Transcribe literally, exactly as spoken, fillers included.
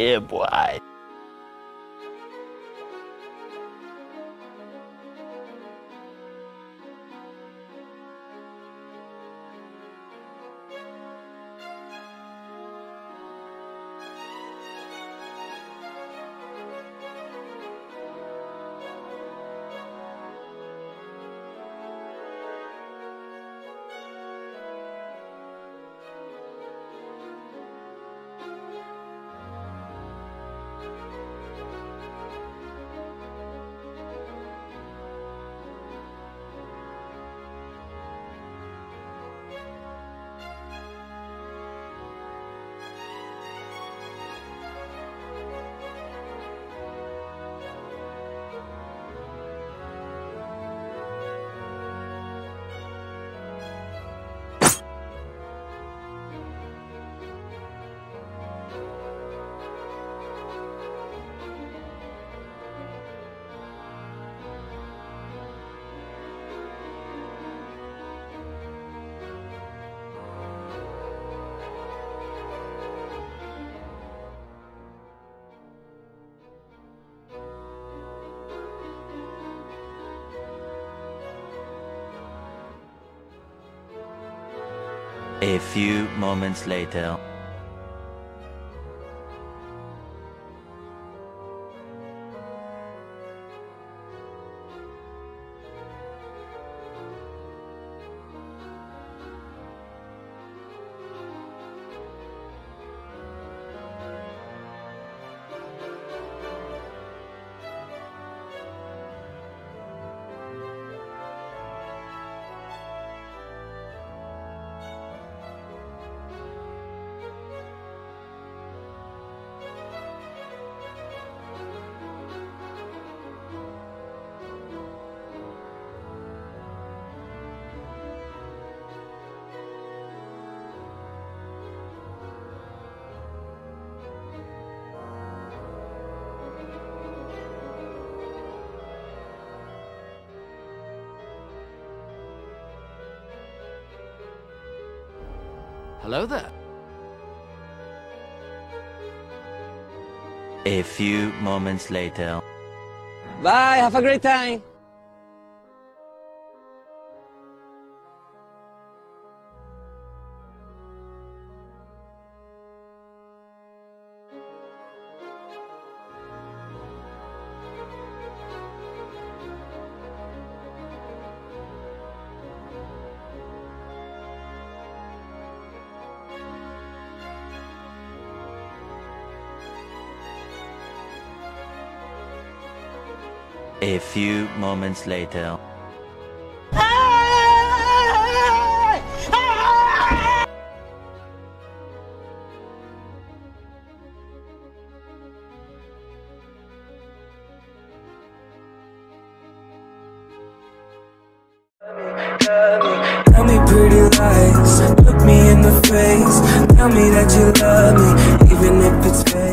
Yeah, boy. A few moments later. Hello there. A few moments later. Bye, have a great time. A few moments later. Tell me pretty lies, look me in the face. Tell me that you love me, even if it's fake.